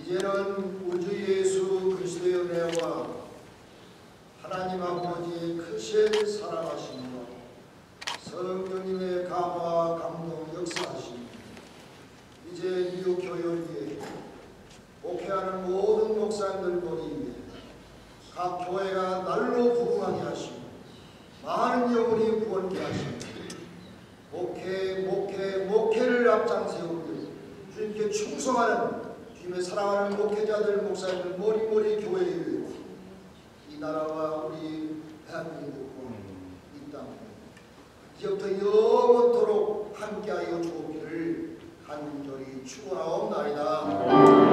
이제는 우리 주 예수 그리스도의 은혜와 하나님 아버지의 크신 사랑하심과 성령님의 감화 감동 역사하심, 이제 뉴욕 교회에 목회하는 모든 목사님들 위해 각 교회가 날로 부흥하게 하시고 많은 영혼이 구원케 하시고 목회를 앞장 세우고 주님께 충성하는 주님의 사랑하는 목회자들, 목사님들, 머리머리 교회에 이 나라와 우리 대한민국과 이 땅 이제부터 영원토록 함께하여 주옵기를 간절히 축원하옵나이다.